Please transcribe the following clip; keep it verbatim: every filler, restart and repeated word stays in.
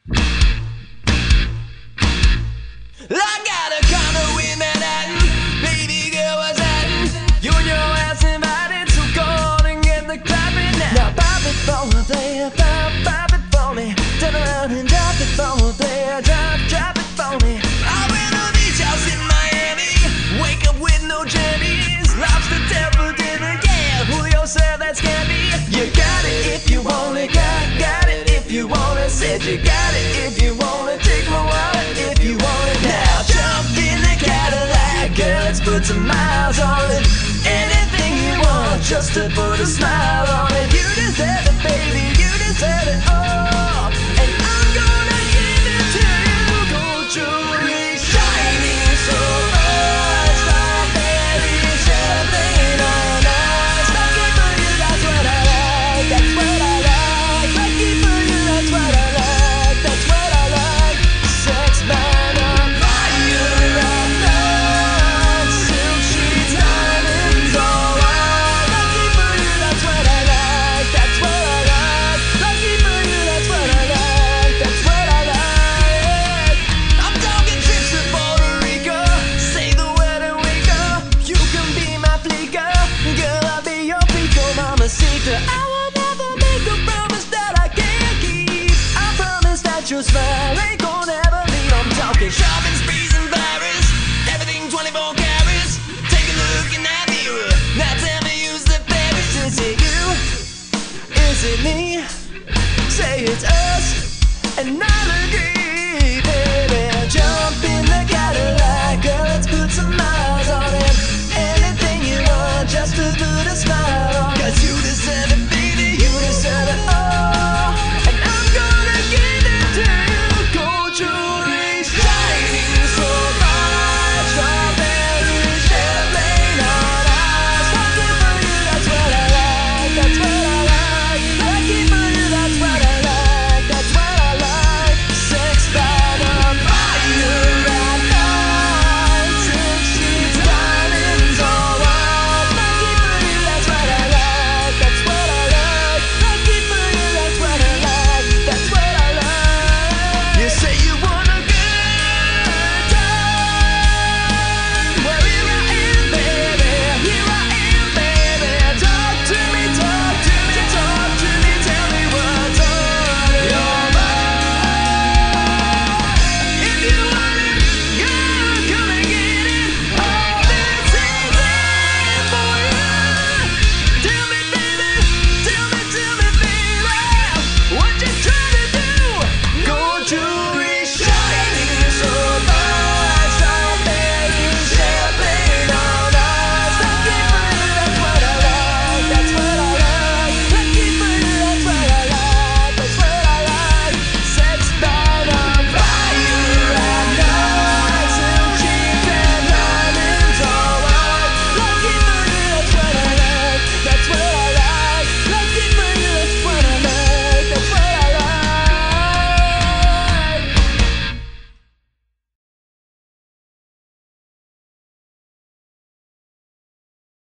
I got a condo in Manhattan. Baby girl, what's happening? You and your ass invited, so go on and get the clapping now. Now pop it for a player, pop, pop it for me. Turn around and drop it for a player, drop, drop it for me. I'll rent a beach house in Miami. Wake up with no jammies. Lobster tail for dinner, yeah. Julio said that's candy. You got it if you want it, got, got it if you want it. Said you got it if you want it. Take my wallet if you want it. Now jump in the Cadillac, girl, let's put some miles on it. Anything you want, just to put a smile on it. You deserve it, baby, you deserve it all. And I'm gonna give it to you. Gold jewelry shining so bright, strawberry champagne on ice. Lucky for you, that's what I like, that's what I like. Lucky for you, that's what I like, that's what I like. Sex man on fire all night, silk sheets, diamonds all white. Lucky for you, that's what I like, that's what I like. Lucky for you, that's what I like, that's what I like. I'm talking trips to Puerto Rico, say the word and we go. You can be my flica, girl, I'll be your pico, mamacita. I will never make a promise that I can't keep. I promise that your smile ain't gonna ever leave. I'm talking shopping sprees in Paris, everything twenty-four carats. Take a look in that mirror, now tell me who's the fairest. Is it you? Is it me? Say it's us, and I'll agree, baby. Jump in the Cadillac, girl, let's put some miles